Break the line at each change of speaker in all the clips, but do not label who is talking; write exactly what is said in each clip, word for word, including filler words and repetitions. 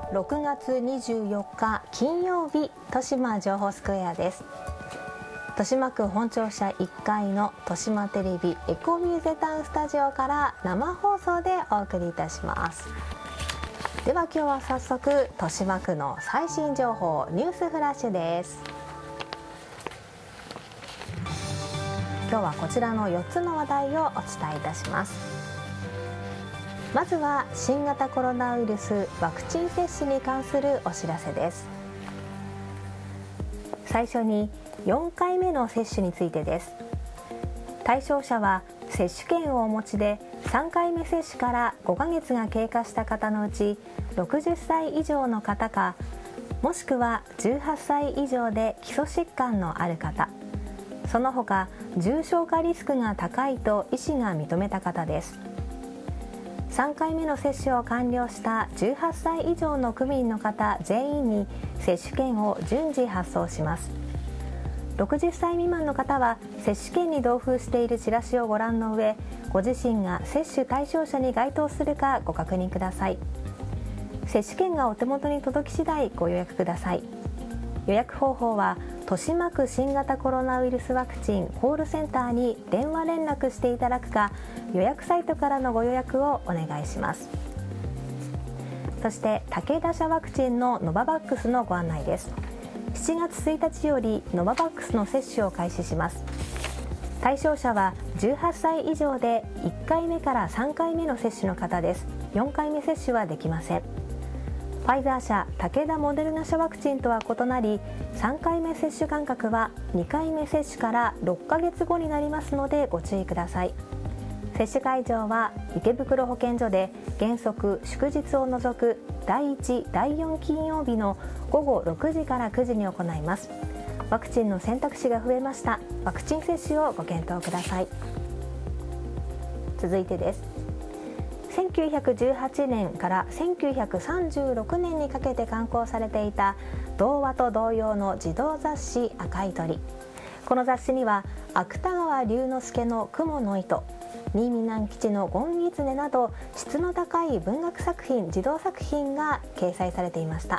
ろくがつにじゅうよっか金曜日、豊島情報スクエアです。豊島区本庁舎いっかいの豊島テレビエコミューゼタウンスタジオから生放送でお送りいたします。では今日は早速豊島区の最新情報ニュースフラッシュです。今日はこちらのよっつの話題をお伝えいたします。まずは新型コロナウイルスワクチン接種に関するお知らせです。最初によんかいめの接種についてです。対象者は接種券をお持ちでさんかいめ接種からごかげつが経過した方のうちろくじゅっさい以上の方か、もしくはじゅうはっさい以上で基礎疾患のある方、その他重症化リスクが高いと医師が認めた方です。さんかいめの接種を完了したじゅうはっさい以上の区民の方全員に接種券を順次発送します。ろくじゅっさい未満の方は接種券に同封しているチラシをご覧の上、ご自身が接種対象者に該当するかご確認ください。接種券がお手元に届き次第ご予約ください。予約方法は豊島区新型コロナウイルスワクチンコールセンターに電話連絡していただくか、予約サイトからのご予約をお願いします。そして武田社ワクチンのノババックスのご案内です。しちがつついたちよりノババックスの接種を開始します。対象者はじゅうはっさい以上でいっかいめからさんかいめの接種の方です。よんかいめ接種はできません。ファイザー社、武田モデルナ社ワクチンとは異なり、さんかいめ接種間隔はにかいめ接種からろっかげつごになりますのでご注意ください。接種会場は池袋保健所で原則祝日を除くだいいち、だいよん金曜日のごごろくじからくじに行います。ワクチンの選択肢が増えました。ワクチン接種をご検討ください。続いてです。せんきゅうひゃくじゅうはちねんからせんきゅうひゃくさんじゅうろくねんにかけて刊行されていた童話と童謡の児童雑誌赤い鳥。この雑誌には芥川龍之介の雲の糸、新見南吉のゴンギツネなど質の高い文学作品、児童作品が掲載されていました。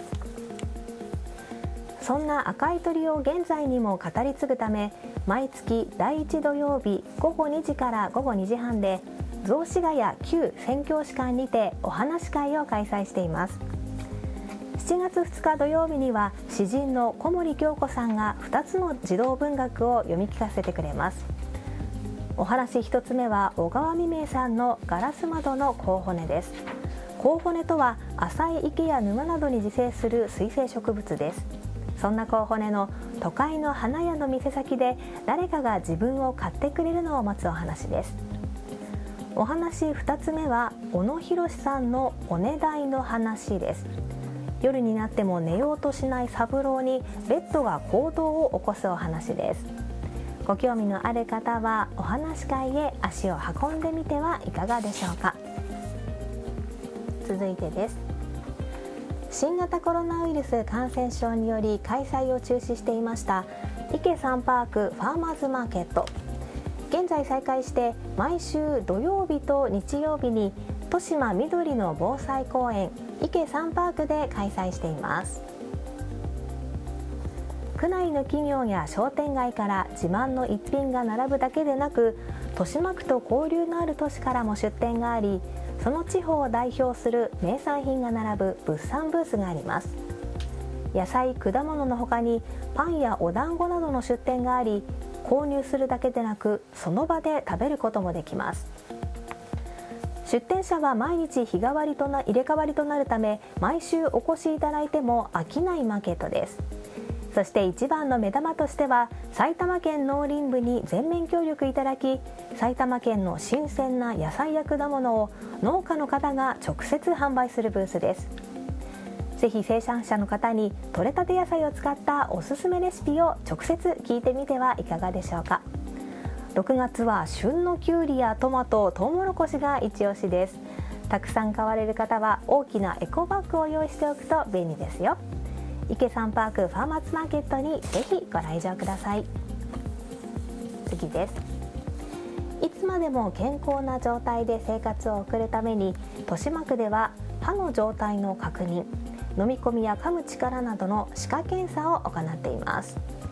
そんな赤い鳥を現在にも語り継ぐため、毎月だいいち土曜日ごごにじからごごにじはんで雑司ヶ谷旧宣教師館にてお話し会を開催しています。しちがつふつか土曜日には詩人の小森京子さんがふたつの児童文学を読み聞かせてくれます。お話ひとつめは小川未明さんのガラス窓のコウホネです。コウホネとは浅い池や沼などに自生する水生植物です。そんなコウホネの都会の花屋の店先で誰かが自分を買ってくれるのを待つお話です。お話ふたつめは小野博さんのおねだいの話です。夜になっても寝ようとしない三郎にベッドが行動を起こすお話です。ご興味のある方はお話し会へ足を運んでみてはいかがでしょうか。続いてです。新型コロナウイルス感染症により開催を中止していました池サンパークファーマーズマーケット、現在再開して毎週土曜日と日曜日に豊島緑の防災公園池サンパークで開催しています。区内の企業や商店街から自慢の一品が並ぶだけでなく、豊島区と交流のある都市からも出店があり、その地方を代表する名産品が並ぶ物産ブースがあります。野菜、果物の他にパンやお団子などの出店があり、購入するだけでなくその場で食べることもできます。出店者は毎日日替わりとな入れ替わりとなるため、毎週お越しいただいても飽きないマーケットです。そして一番の目玉としては埼玉県農林部に全面協力いただき、埼玉県の新鮮な野菜や果物を農家の方が直接販売するブースです。ぜひ生産者の方に採れたて野菜を使ったおすすめレシピを直接聞いてみてはいかがでしょうか。ろくがつは旬のきゅうりやトマト、トウモロコシが一押しです。たくさん買われる方は大きなエコバッグを用意しておくと便利ですよ。池サンパークファーマーズマーケットにぜひご来場ください。次です。いつまでも健康な状態で生活を送るために豊島区では歯の状態の確認、飲み込みや噛む力などの歯科検査を行っています。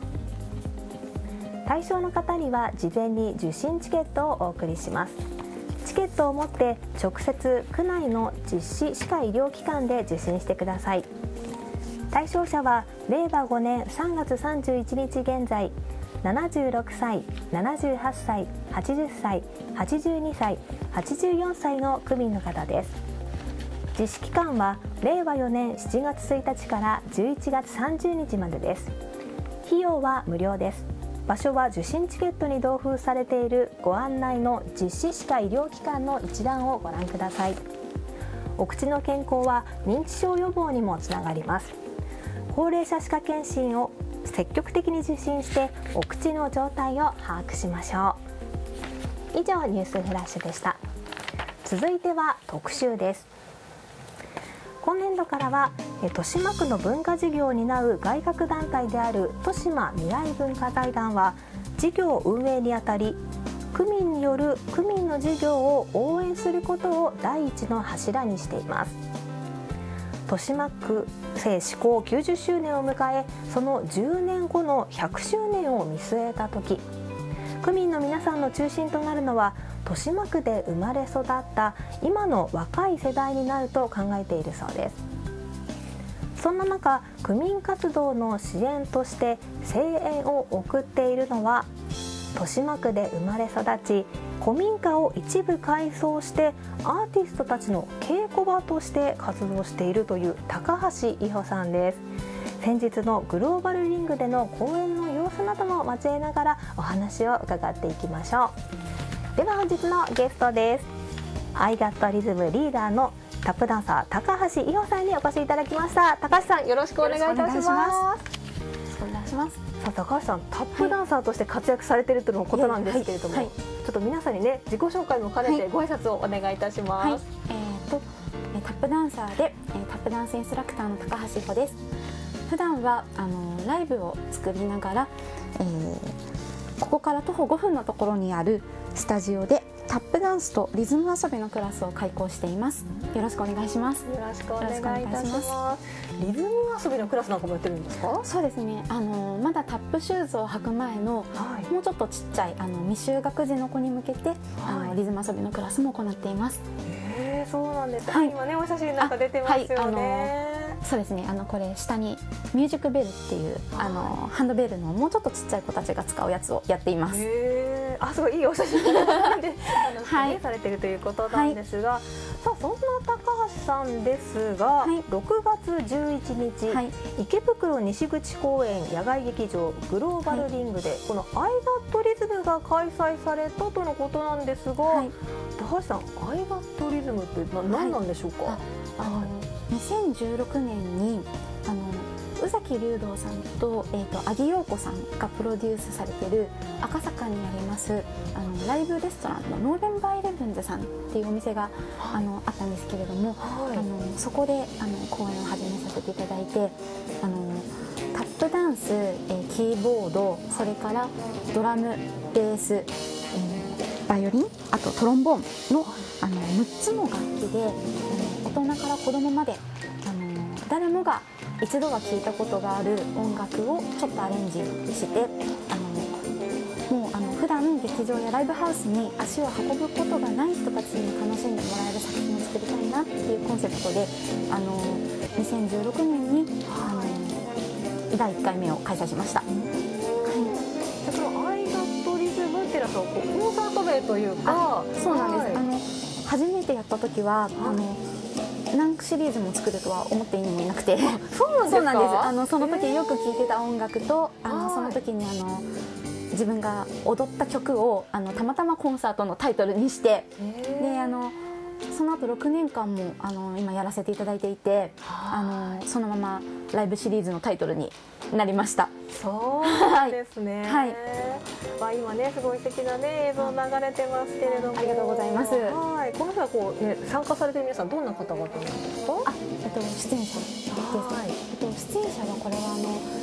対象の方には事前に受診チケットをお送りします。チケットを持って直接区内の実施歯科医療機関で受診してください。対象者はれいわごねんさんがつさんじゅういちにち現在、ななじゅうろくさい、ななじゅうはっさい、はちじゅっさい、はちじゅうにさい、はちじゅうよんさいの区民の方です。実施期間はれいわよねんしちがつついたちからじゅういちがつさんじゅうにちまでです。費用は無料です。場所は受診チケットに同封されているご案内の実施歯科医療機関の一覧をご覧ください。お口の健康は認知症予防にもつながります。高齢者歯科検診を積極的に受診してお口の状態を把握しましょう。以上、ニュースフラッシュでした。続いては特集です。今年度からは豊島区の文化事業を担う外郭団体である豊島未来文化財団は、事業運営にあたり区民による区民の事業を応援することを第一の柱にしています。豊島区政施行きゅうじゅっしゅうねんを迎え、そのじゅうねんごのひゃくしゅうねんを見据えた時、区民の皆さんの中心となるのは豊島区で生まれ育った今の若い世代になると考えているそうです。そんな中、区民活動の支援として声援を送っているのは、豊島区で生まれ育ち古民家を一部改装してアーティストたちの稽古場として活動しているという高橋伊穂さんです。先日のグローバルリングでの公演の様子なども交えながらお話を伺っていきましょう。では本日のゲストです。アイガットリズムリーダーのタップダンサー高橋伊穂さんにお越しいただきました。高橋さん、よろしくお願いいたします。
よろしくお願いします。
さあ、高橋さん、タップダンサーとして活躍されているとのことなんですけれども、はいはい、ちょっと皆さんにね、自己紹介も兼ねてご挨拶をお願いいたします。はいはい、
えー、とタップダンサーでタップダンスインストラクターの高橋伊穂です。普段はあのライブを作りながら、えー、ここから徒歩ごふんのところにあるスタジオでタップダンスとリズム遊びのクラスを開講しています。よろしくお願いします。
よろしくお願いいたします。リズム遊びのクラスなんかもやってるんですか？
そうですね。あのまだタップシューズを履く前の、はい、もうちょっとちっちゃいあの未就学児の子に向けて、はい、あのリズム遊びのクラスも行っています。
へえ、そうなんです。はい、今ね、お写真なんか出てますよね。
そうですね。あのこれ下にミュージックベルっていうあのハンドベルのもうちょっとちっちゃい子たちが使うやつをやっています。
へー、あ、すごいいいお写真ではい、されているということなんですが、はい、さあそんな高橋さんですが、はい、ろくがつじゅういちにち、はい、池袋西口公園野外劇場グローバルリングで、はい、このアイガットリズムが開催されたとのことなんですが、はい、高橋さん、アイガットリズムってな、何なんでしょうか？はい、
あのにせんじゅうろくねんにあの宇崎竜童さんと、えーと、阿木陽子さんがプロデュースされている赤坂にありますあのライブレストランのノーベンバーイレブンズさんっていうお店が、はい、あのあったんですけれども、はい、あのそこであの公演を始めさせていただいて、あのタップダンス、えー、キーボード、それからドラム、ベース、えー、バイオリン、あとトロンボーンの、あのむっつの楽器で、大人から子供まであの誰もが一度は聴いたことがある音楽をちょっとアレンジして、あのもうあの普段劇場やライブハウスに足を運ぶことがない人たちに楽しんでもらえる作品を作りたいなっていうコンセプトで、あのにせんじゅうろくねんにあのだいいっかいめを開催しました。はい、
そのアイガットリズムっていうのはコンサート名というか、
そうなんです。はい、あの初めてやった時は、はい、あの何シリーズも作るとは思っていにもいなくて、
そうなんですか？
あのその時によく聴いてた音楽と、あのその時にあの自分が踊った曲をあのたまたまコンサートのタイトルにして、であのその後ろくねんかんもあの今やらせていただいていて、あのそのままライブシリーズのタイトルになりました。
そうなんですね。
はい、
まあ今ね、すごい素敵なね映像流れてますけれども、
ありがとうございます。
はい、この日はこうね、参加されている皆さんどんな方々なんですか？
あ、えっと出演者です。はい、えっと出演者はこれはあの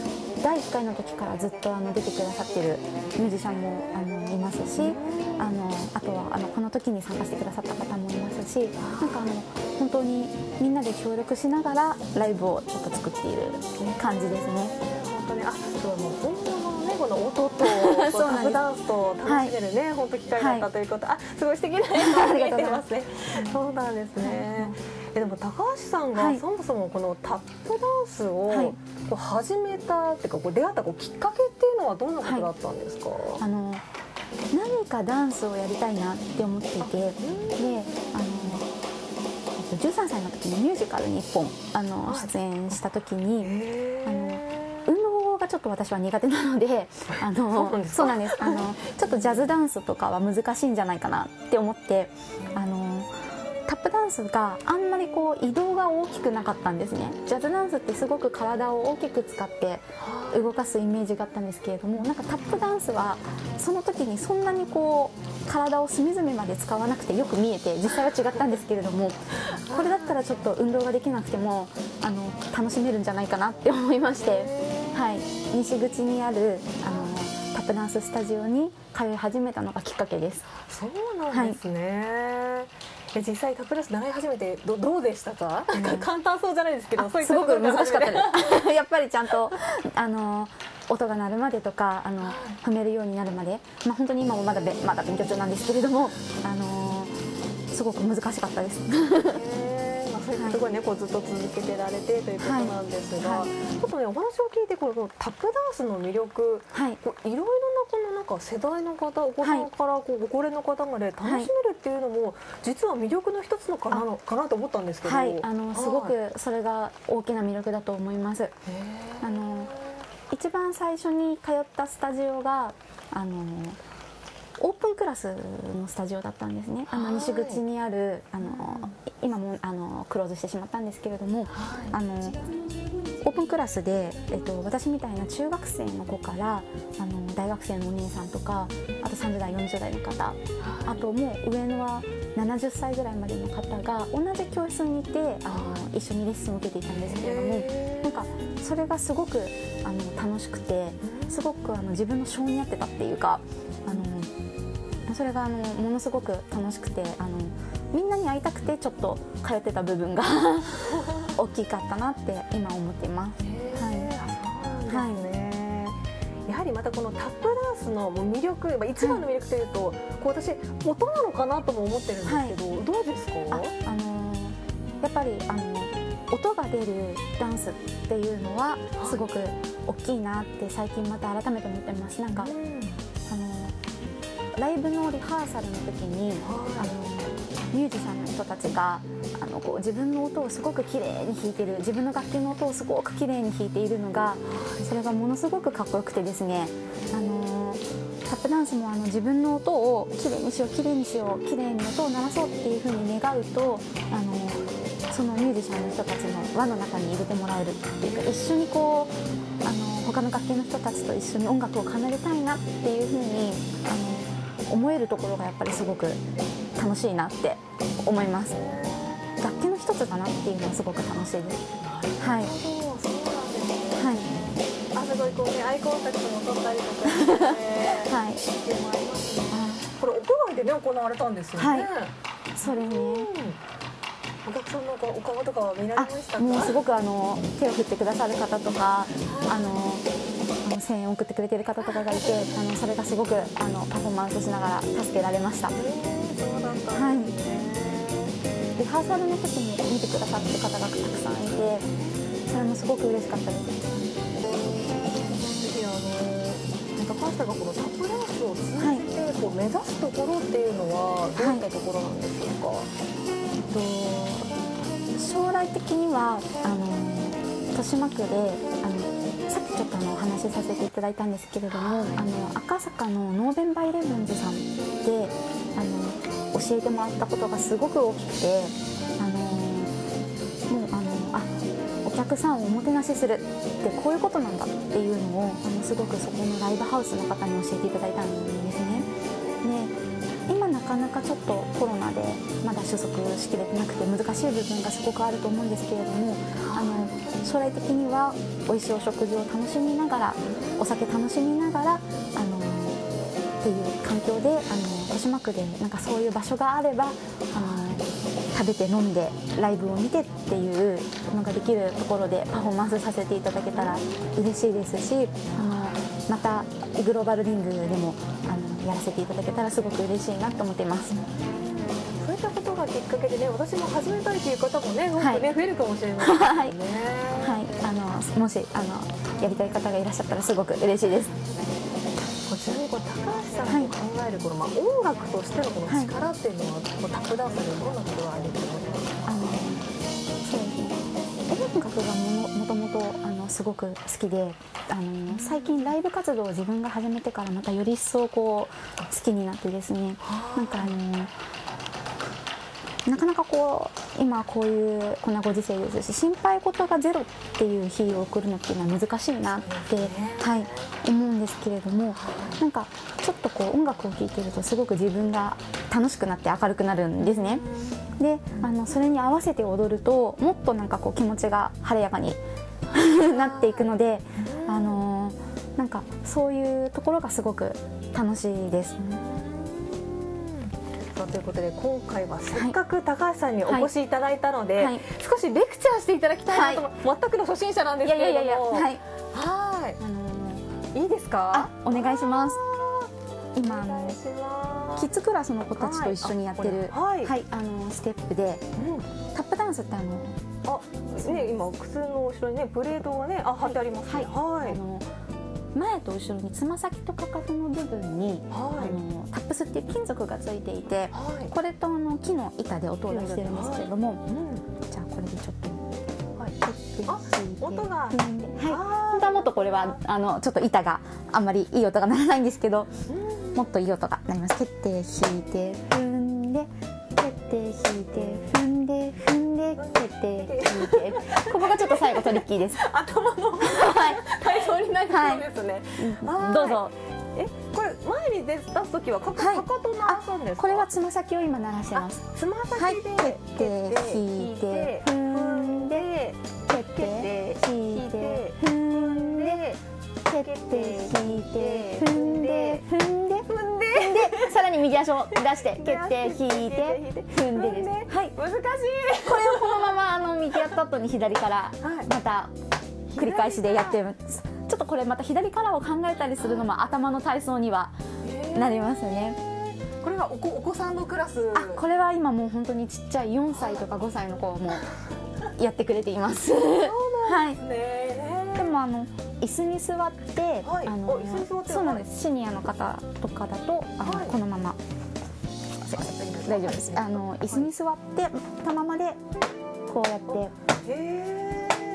だいいっかいの時からずっとあの出てくださってるミュージシャンもあのいますし、あのあとはあのこの時に参加してくださった方もいますし、なんかあの本当にみんなで協力しながらライブをちょっと作っている感じですね。
本当に、あ、そうもう本物のねこの音とタップダンスと楽しめるね、はい、本当機会だったということ、はい、あ、すごい素敵な映像が見えてますね。そうなんですね。えでも高橋さんが、はい、そもそもこのタップダンスをこう始めたっていうか、こう出会ったこうきっかけっていうのはどんなことだったんですか？はい、
あの何かダンスをやりたいなって思っていて、で、あのじゅうさんさいの時にミュージカルにいっぽんあの、はい、出演した時に、あの運動がちょっと私は苦手なので、あのそうなんです、あのちょっとジャズダンスとかは難しいんじゃないかなって思って、あのタップダンスがあんまりこう移動が大きくなかったんですね。ジャズダンスってすごく体を大きく使って動かすイメージがあったんですけれども、なんかタップダンスはその時にそんなにこう体を隅々まで使わなくてよく見えて、実際は違ったんですけれども、これだったらちょっと運動ができなくてもあの楽しめるんじゃないかなって思いまして、はい、西口にあるあのタップダンススタジオに通い始めたのがきっかけです。
そうなんですね。はい、実際タップダンス習い始めて ど, どうでしたか？うん、なんか簡単そうじゃないですけど、そういった
すごく難しかったですやっぱりちゃんとあの音が鳴るまでとか、あの踏めるようになるまで、まあ、本当に今もまだべまだ勉強中なんですけれども、あのすごく難しかったです
それすごいね、こうずっと続けてられてということなんですが、はいはい、ちょっとねお話を聞いて、このタップダンスの魅力、はい、こういろいろなこのなんか世代の方、お子さんからこうご高齢の方まで楽しめるっていうのも、実は魅力の一つのかなのかなと思ったんですけど、
はい、あのすごくそれが大きな魅力だと思います。あの一番最初に通ったスタジオがあのオープンクラスのスタジオだったんですね。あの西口にあるあの今もあのクローズしてしまったんですけれども、あのオープンクラスで、えっと、私みたいな中学生の子からあの大学生のお姉さんとか、あとさんじゅうだいよんじゅうだいの方、あともう上のはななじゅっさいぐらいまでの方が同じ教室にいて、あの一緒にレッスンを受けていたんですけれども、なんかそれがすごくあの楽しくて、すごくあの自分の性に合ってたっていうか、あのそれがあのものすごく楽しくて、あのみんなに会いたくてちょっと通ってた部分が大きかったなって今思っています。
はい、ね、やはりまたこのタップダンスの魅力、まあ、一番の魅力というと、はい、こう私音なのかなとも思ってるんですけど、はい、どうですか？あ、
あのー、やっぱりあの音が出るダンスっていうのはすごく大きいなって最近また改めて思ってます。なんか、うん、あのライブのリハーサルの時に、はい、あのミュージシャンの人たちがあのこう自分の音をすごく綺麗に弾いてる、自分の楽器の音をすごく綺麗に弾いているのが、それがものすごくかっこよくてですね、あのタップダンスもあの自分の音を綺麗にしよう綺麗にしよう綺麗に音を鳴らそうっていう風に願うと、あのそのミュージシャンの人たちの輪の中に入れてもらえるっていうか、一緒にこうあの他の楽器の人たちと一緒に音楽を奏でたいなっていう風にあの思えるところがやっぱりすごく楽しいなって思います。楽器の一つだなっていうのはすごく楽しいです。はい。はい。
あ、すごいこうね、アイコンタクトも取ったりとかして、はい。でもありますね。これ屋外でね行われたんですよね。はい。
それね。
お客さんのお顔とかは見られましたか？
もうすごくあの手を振ってくださる方とか、あの。声援を送ってくれている方とかがいて、あのそれがすごくあのパフォーマンスしながら助けられました。
そうだった
はい。リハーサルの時に見てくださってる方がたくさんいて、それもすごく嬉しかったです。
ぜひあの高橋さんがこのタップダンスを通じて、はい、こう目指すところっていうのはどういったところなんでしょうか？はい、
と将来的にはあの豊島区であのさっきちょっとあのお話しさせていただいたんですけれども、はい、あの赤坂のノーベンバーイレブンズさんであの教えてもらったことがすごく大きくて、あのもうあのあお客さんをおもてなしするってこういうことなんだっていうのをあのすごくそこのライブハウスの方に教えていただいたんですね。で今なかなかちょっとコロナでまだ収束しきれてなくて難しい部分がすごくあると思うんですけれども、あの将来的には美味しいお食事を楽しみながら、お酒楽しみながら、あのっていう環境で、あの豊島区でなんかそういう場所があれば、あの食べて飲んでライブを見てっていうのができるところでパフォーマンスさせていただけたら嬉しいですし、あのまたグローバルリングでもあのやらせていただけたらすごく嬉しいなと思っています。
そういったことがきっかけでね、私も始めたいという方もね、多くね、はい、増えるかもしれないですね。はい、はい、
あのもしあのやりたい方がいらっしゃったらすごく嬉しいです。
ちなみにこれ高橋さんの考えるこの、まあ、音楽としてのこの力っていうのは、はい、こうタップダンスでどんなことがあると思いますか？
あのそうですね、音楽がも, もともとあのすごく好きで、あの最近ライブ活動を自分が始めてからまたより一層こう好きになってですね、なんかあのなかなかこう今こういうこんなご時世ですし、心配事がゼロっていう日を送るのっていうのは難しいなって、はい、思うんですけれども、なんかちょっとこう音楽を聴いてるとすごく自分が楽しくなって明るくなるんですね。で、あのそれに合わせて踊るともっとなんかこう気持ちが晴れやかになっていくので、あのなんかそういうところがすごく楽しいです。
ということで今回はせっかく高橋さんにお越しいただいたので、はい、少しレクチャーしていただきたいなと、はい、全くの初心者なんですけれども、いやいやいや、はい、はい、あのー、いいですか？
お願いします。今あのキッズクラスの子たちと一緒にやってる、はい、はい、あのステップで、うん、タップダンスってあの
あ、ね、今靴の後ろにねプレートがね、あ、貼ってありますね。はい、はい、あの
前と後ろにつま先とかかとの部分に、はい、あのタップスっていう金属がついていて、はい、これとあの木の板で音を出してるんですけれども、はい、うん、じゃあこれでちょっと、はい、
あ、音が、はい、
本当はもっとこれはあのちょっと板があんまりいい音が鳴らないんですけど、うん、もっといい音が鳴ります。蹴って引いて踏んで蹴って引いて踏んで踏んで蹴って引いて、ここがちょっと最後トリッキーです。
頭の体操になりそうですね。
はい、どうぞ。
え、これ前に出す時はかかと鳴らすんですか？
これはつま先を今鳴らしてます。
つま先で
蹴って引いて踏んで蹴って引いて踏んで蹴って引いて踏んで踏んで踏んでさらに右足を出して蹴って引いて踏んでです。はい、
難しい。
これをこのままあの右やった後に左からまた繰り返しでやってます。ちょっとこれまた左からを考えたりするのも頭の体操にはなりますね。
これはお子、お子さんのクラス？
あ、これは今もう本当にちっちゃいよんさいとかごさいの子もやってくれています。そう
なんですね。
はい、でもあの椅子に座って、
はい、あの椅子に座って、
そうなんです。シニアの方とかだとあの、はい、このまま大丈夫です。あの椅子に座ってたままでこうやって。へー。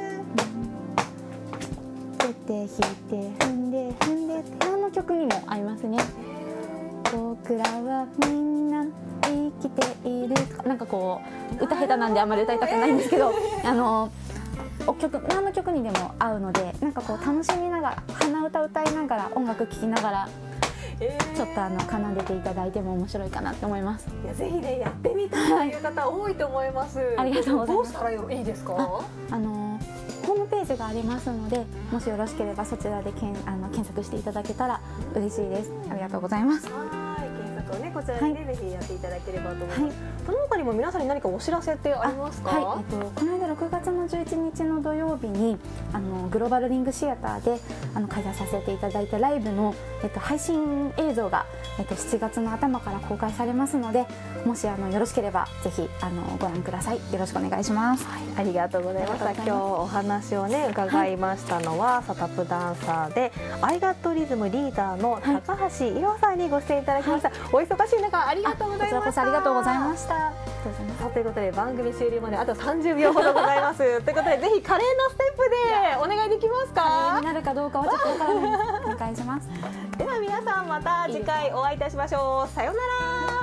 蹴って引いて踏んで踏んでってあの曲にも合いますね。僕らはみんな生きているとか、なんかこう歌下手なんであんまり歌いたくないんですけど、あのお曲何の曲にでも合うので、なんかこう楽しみながら鼻歌歌いながら音楽聴きながら、えー、ちょっとあの奏でていただいても面白いかなと思います。
いや、ぜひねやってみたいという方多いと思います。
ありがとうございます。
どうしたらいいですか？
あ、あのホームページがありますので、もしよろしければそちらでけんあの検索していただけたら嬉しいです。ありがとうございます。
はい、検索をねこちらで、ね、はい、ぜひやっていただければと思います。はい、その他にも皆さんに何かお知らせってありますか？
はい、えっとこの間ろくがつのじゅういちにちの土曜日にあのグローバルリングシアターであの開催させていただいたライブの、えっと、配信映像が、えっと、しちがつの頭から公開されますので、もしあのよろしければぜひあのご覧ください。よろしくお願いします。はい、
ありがとうございました。今日お話をね伺いましたのは、はい、サタップダンサーでアイガットリズムリーダーの高橋いろさんにご出演いただきました。はい、お忙しい中ありがとうございました。
こちらこそありがとうございました。さ
あ、ということで番組終了まであとさんじゅうびょうほどございます。ということでぜひ華麗なステップでお願いできますか？
華麗になるかどうかはちょっとわからない。お願いします。
では皆さんまた次回お会いいたしましょう。さようなら。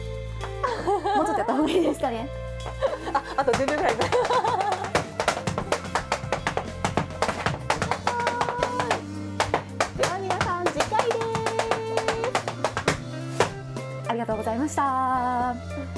もうちょっとやった方がいいですかね。
あ、あとじゅうびょうぐらい。
ました。